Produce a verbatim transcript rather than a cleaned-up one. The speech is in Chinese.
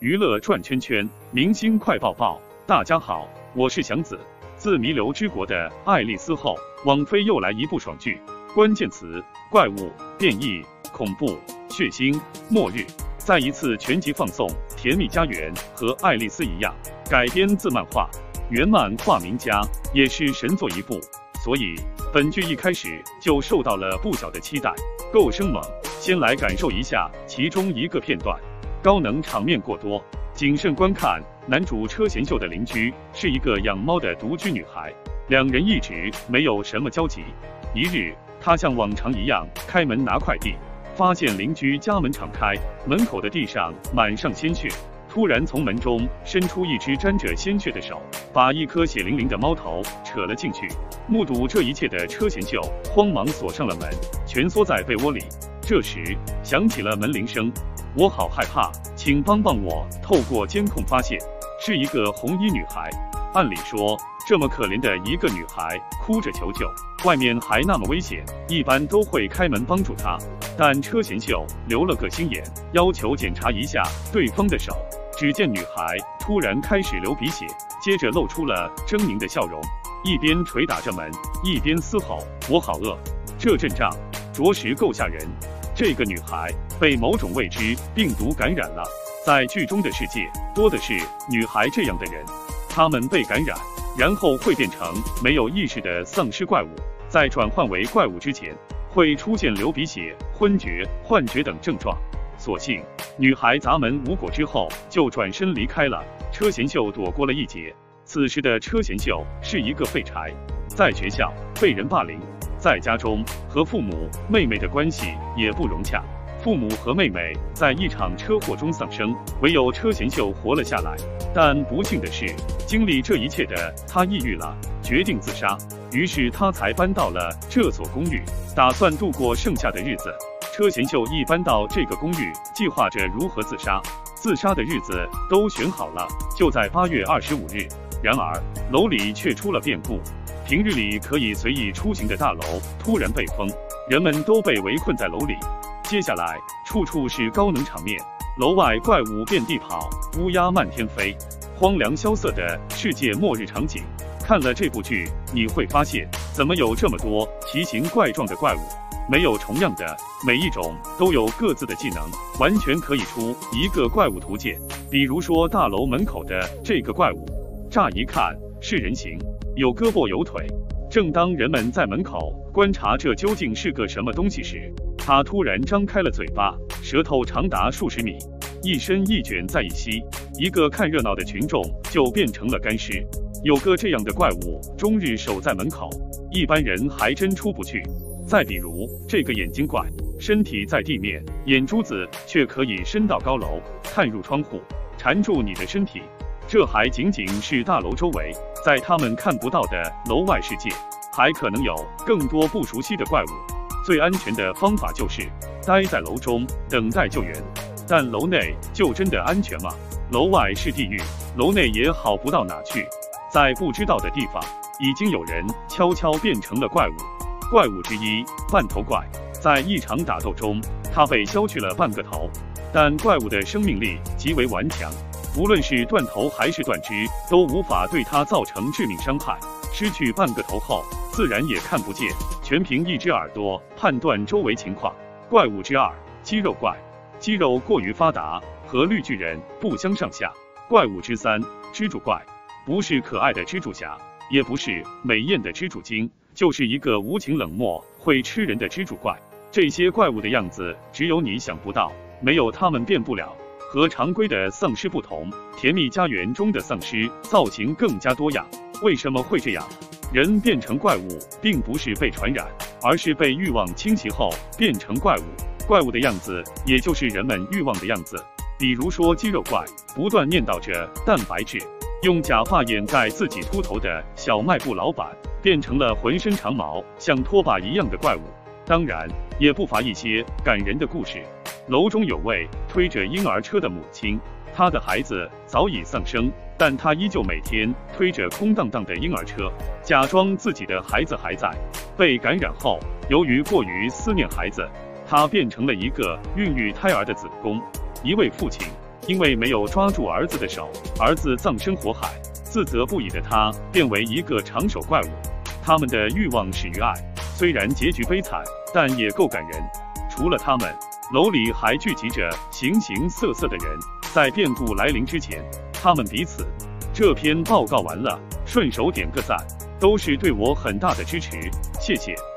娱乐转圈圈，明星快报报。大家好，我是祥子。自弥留之国的爱丽丝后，网飞又来一部爽剧，关键词：怪物、变异、恐怖、血腥、末日。再一次全集放送《甜蜜家园》和《爱丽丝》一样，改编自漫画，原漫画名家，也是神作一部。所以本剧一开始就受到了不小的期待，够生猛。先来感受一下其中一个片段，高能场面过多，谨慎观看。男主车贤秀的邻居是一个养猫的独居女孩，两人一直没有什么交集。一日，他像往常一样开门拿快递，发现邻居家门敞开，门口的地上满上鲜血。突然从门中伸出一只沾着鲜血的手，把一颗血淋淋的猫头扯了进去。目睹这一切的车贤秀慌忙锁上了门，蜷缩在被窝里。这时响起了门铃声，我好害怕，请帮帮我。透过监控发现是一个红衣女孩。按理说这么可怜的一个女孩哭着求救，外面还那么危险，一般都会开门帮助她。但车贤秀留了个心眼，要求检查一下对方的手。只见女孩突然开始流鼻血，接着露出了狰狞的笑容，一边捶打着门，一边嘶吼：“我好饿！”这阵仗着实够吓人。这个女孩被某种未知病毒感染了。在剧中的世界，多的是女孩这样的人，她们被感染，然后会变成没有意识的丧尸怪物，在转换为怪物之前，会出现流鼻血、昏厥、幻觉等症状。所幸女孩砸门无果之后，就转身离开了。车贤秀躲过了一劫。此时的车贤秀是一个废柴，在学校被人霸凌，在家中和父母、妹妹的关系也不融洽。父母和妹妹在一场车祸中丧生，唯有车贤秀活了下来。但不幸的是，经历这一切的他抑郁了，决定自杀。于是他才搬到了这所公寓，打算度过剩下的日子。车贤秀一搬到这个公寓，计划着如何自杀。自杀的日子都选好了，就在八月二十五日。然而楼里却出了变故，平日里可以随意出行的大楼突然被封，人们都被围困在楼里。接下来处处是高能场面，楼外怪物遍地跑，乌鸦漫天飞，荒凉萧瑟的世界末日场景。看了这部剧，你会发现怎么有这么多奇形怪状的怪物，没有重样的，每一种都有各自的技能，完全可以出一个怪物图鉴。比如说大楼门口的这个怪物，乍一看是人形，有胳膊有腿。正当人们在门口观察这究竟是个什么东西时，他突然张开了嘴巴，舌头长达数十米，一伸一卷再一吸，一个看热闹的群众就变成了干尸。有个这样的怪物终日守在门口，一般人还真出不去。再比如这个眼睛怪，身体在地面，眼珠子却可以伸到高楼，探入窗户，缠住你的身体。这还仅仅是大楼周围，在他们看不到的楼外世界，还可能有更多不熟悉的怪物。最安全的方法就是待在楼中等待救援。但楼内就真的安全吗？楼外是地狱，楼内也好不到哪去。在不知道的地方，已经有人悄悄变成了怪物。怪物之一，半头怪，在一场打斗中，他被削去了半个头。但怪物的生命力极为顽强，无论是断头还是断肢，都无法对它造成致命伤害。失去半个头后，自然也看不见，全凭一只耳朵判断周围情况。怪物之二，肌肉怪，肌肉过于发达，和绿巨人不相上下。怪物之三，蜘蛛怪，不是可爱的蜘蛛侠，也不是美艳的蜘蛛精，就是一个无情冷漠、会吃人的蜘蛛怪。这些怪物的样子只有你想不到，没有他们变不了。和常规的丧尸不同，甜蜜家园中的丧尸造型更加多样。为什么会这样？人变成怪物并不是被传染，而是被欲望侵袭后变成怪物。怪物的样子也就是人们欲望的样子。比如说肌肉怪，不断念叨着蛋白质，用假发掩盖自己秃头的小卖部老板，变成了浑身长毛像拖把一样的怪物。当然也不乏一些感人的故事。楼中有位推着婴儿车的母亲，她的孩子早已丧生，但她依旧每天推着空荡荡的婴儿车，假装自己的孩子还在。被感染后，由于过于思念孩子，她变成了一个孕育胎儿的子宫。一位父亲因为没有抓住儿子的手，儿子葬身火海，自责不已的他变为一个长手怪物。他们的欲望始于爱，虽然结局悲惨，但也够感人。除了他们，楼里还聚集着形形色色的人，在变故来临之前，他们彼此。这篇报告完了，顺手点个赞，都是对我很大的支持，谢谢。